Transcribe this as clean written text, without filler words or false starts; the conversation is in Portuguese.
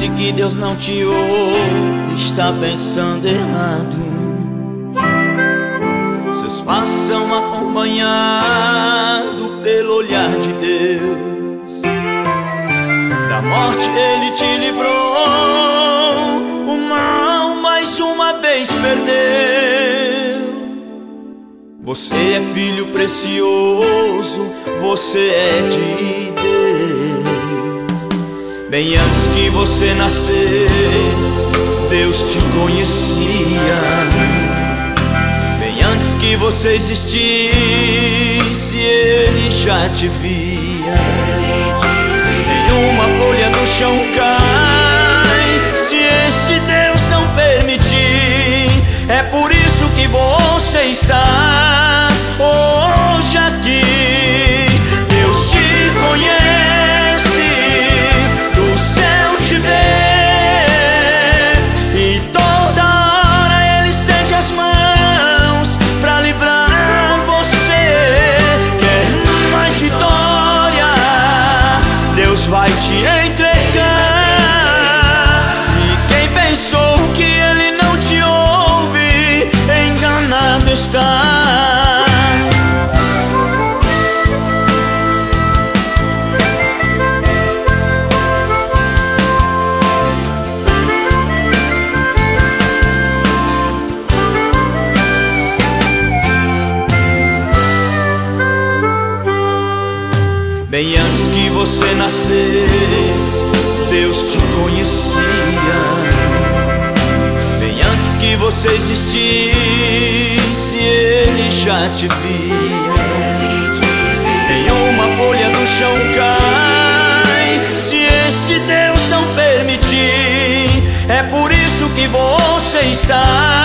Parece que Deus não te ouve, está pensando errado. Seus passos são acompanhados pelo olhar de Deus. Da morte Ele te livrou, o mal mais uma vez perdeu. Você é filho precioso, você é de Deus. Bem antes que você nascesse, Deus te conhecia. Bem antes que você existisse, Ele já te via. Nenhuma folha do chão cai se esse Deus não permitir. É por isso que você está hoje aqui. Deus te conhece, do céu te vê, e toda hora Ele estende as mãos pra livrar você. Quer mais vitória? Deus vai te entregar. E quem pensou que Ele não te ouve, enganado está. Bem antes que você nascesse, Deus te conhecia. Bem antes que você existisse, Ele já te via. Nenhuma folha do chão cai se esse Deus não permitir. É por isso que você está